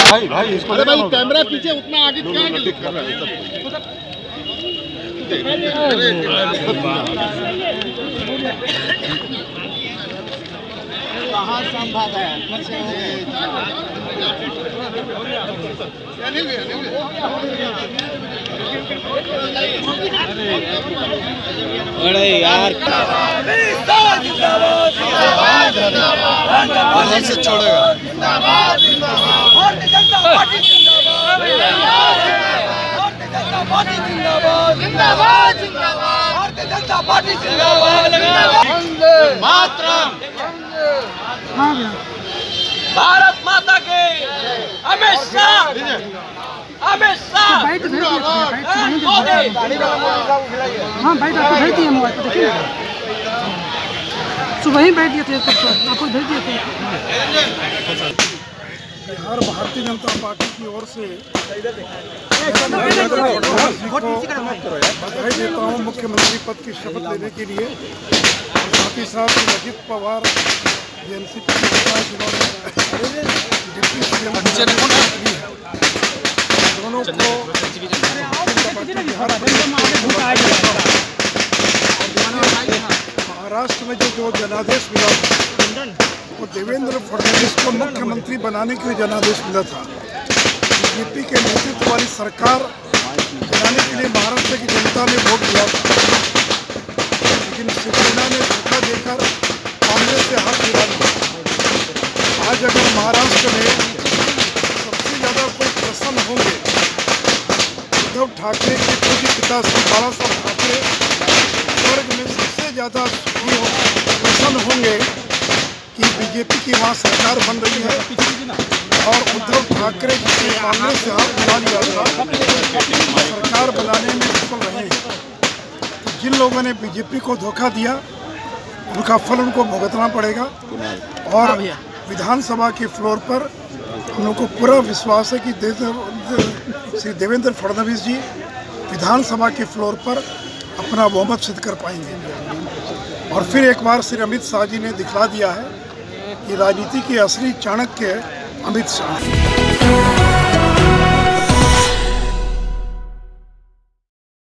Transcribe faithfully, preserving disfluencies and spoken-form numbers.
भाई भाई इसको अरे भाई कैमरा पीछे उतना आगे क्या कर रहा है? कहाँ संभव है? अरे यार से छोड़ेगा। भारत माता के अमित शाह अमित शाह हाँ भाई आपको भेज दिए मोबाइल पर देखिए सुबह ही भेज दिए थे आपको भेज दिए थे। बिहार भारतीय जनता पार्टी की ओर से बधाई देता हूँ मुख्यमंत्री पद की शपथ लेने के लिए। साथ ही साथ अजित पवार एनसीपी के नेता जिन्होंने डिप्टी सीएम दोनों को महाराष्ट्र में जो जो जनादेश मिला वो देवेंद्र फडणवीस को मुख्यमंत्री बनाने के लिए जनादेश मिला था। बीजेपी के नेतृत्व वाली सरकार बनाने के लिए महाराष्ट्र की जनता ने वोट दिया था, लेकिन शिवसेना ने धोखा देकर कांग्रेस से हाथ मिला दिया। आज अगर महाराष्ट्र में सबसे ज़्यादा कोई प्रसन्न होंगे उद्धव ठाकरे के पूज्य पिता श्री बाला साहब ठाकरे वर्ग में सबसे ज़्यादा सुखी हो प्रसन्न होंगे कि बीजेपी की वहाँ सरकार बन रही है और उद्धव ठाकरे जिसने कांग्रेस से हाथ मिला लिया था सरकार बनाने में विफल रहे हैं। जिन लोगों ने बीजेपी को धोखा दिया उनका फल उनको भुगतना पड़ेगा। और विधानसभा के फ्लोर पर हम लोग को पूरा विश्वास है कि श्री देवेंद्र फडणवीस जी विधानसभा के फ्लोर पर अपना बहुमत सिद्ध कर पाएंगे। और फिर एक बार श्री अमित शाह जी ने दिखला दिया है कि राजनीति के असली चाणक्य अमित शाह।